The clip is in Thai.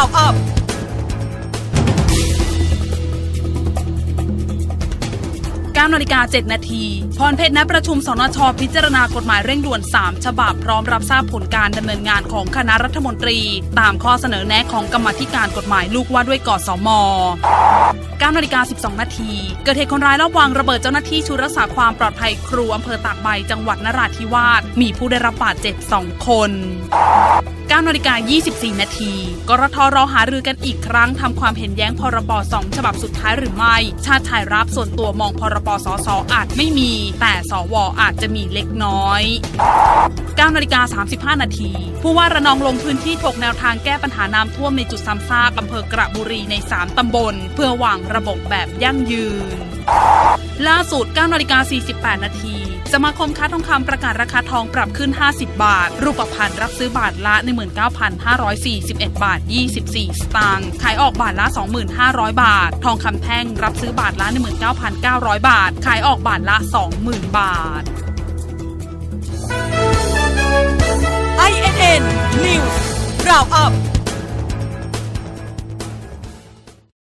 Roundup 9:07 น.พรเพชรณประชุมสนช.พิจารณากฎหมายเร่งด่วน3ฉบับพร้อมรับทราบผลการดำเนินงานของคณะรัฐมนตรีตามข้อเสนอแนะของกรรมาธิการกฎหมายลูกว่าด้วยกสม. 9:12 น.เกิดเหตุคนร้ายลอบวางระเบิดเจ้าหน้าที่ชุดรักษาความปลอดภัยครูอำเภอตากใบจังหวัดนราธิวาสมีผู้ได้รับบาดเจ็บ2 คน 9:24 น.กรท.รอหารือกันอีกครั้งทำความเห็นแย้งพรบ2ฉบับสุดท้ายหรือไม่ชาติชายรับส่วนตัวมองพรบสสอาจไม่มีแต่สวอาจจะมีเล็กน้อย 9:35 น.ผู้ว่าระนองลงพื้นที่ถกแนวทางแก้ปัญหาน้ำท่วมในจุดซ้ำซากอำเภอกระบุรีใน3ตำบลเพื่อวางระบบแบบยั่งยืนล่าสุด 9:48 น.สมาคมค้าทองคำประกาศราคาทองปรับขึ้น50 บาทรูปพรรณรับซื้อบาทละ 19,541 บาท 24 สตางค์ขายออกบาทละ 2,500 บาททองคำแท่งรับซื้อบาทละ 19,900 บาทขายออกบาทละ 20,000 บาท INN News Roundup